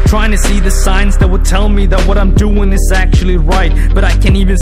trying to see the signs that would tell me that what I'm doing is actually right, but I can't even